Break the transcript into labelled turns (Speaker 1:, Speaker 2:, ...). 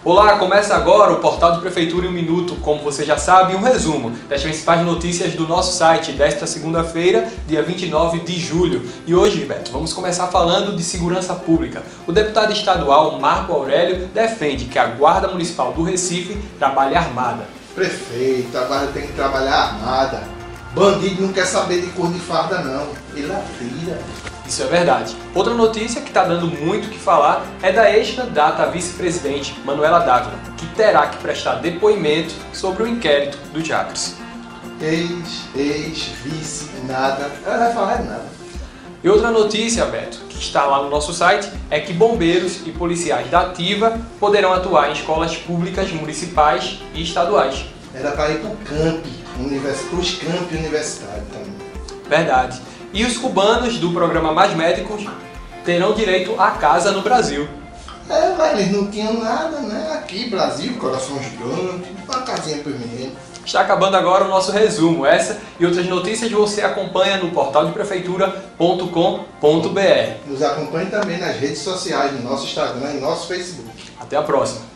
Speaker 1: Olá, começa agora o Portal de Prefeitura em 1 minuto, como você já sabe, um resumo das principais notícias do nosso site desta segunda-feira, dia 29 de julho. E hoje, Beto, vamos começar falando de segurança pública. O deputado estadual Marco Aurélio defende que a Guarda Municipal do Recife trabalhe armada.
Speaker 2: Prefeito, a guarda tem que trabalhar armada. Bandido não quer saber de cor de farda não, ele atira.
Speaker 1: Isso é verdade. Outra notícia que está dando muito o que falar é da ex-candidata a vice-presidente, Manuela Dávila, que terá que prestar depoimento sobre o inquérito do Jacres.
Speaker 2: Vice, nada, ela vai falar nada.
Speaker 1: E outra notícia, Beto, que está lá no nosso site, é que bombeiros e policiais da Ativa poderão atuar em escolas públicas, municipais e estaduais.
Speaker 2: Era para ir para o os campi universitários também.
Speaker 1: Verdade. E os cubanos do programa Mais Médicos terão direito à casa no Brasil.
Speaker 2: Mas eles não tinham nada, né? Aqui, Brasil, coração gigante, uma casinha por menino.
Speaker 1: Está acabando agora o nosso resumo. Essa e outras notícias você acompanha no portaldeprefeitura.com.br.
Speaker 2: Nos acompanhe também nas redes sociais, no nosso Instagram e no nosso Facebook.
Speaker 1: Até a próxima.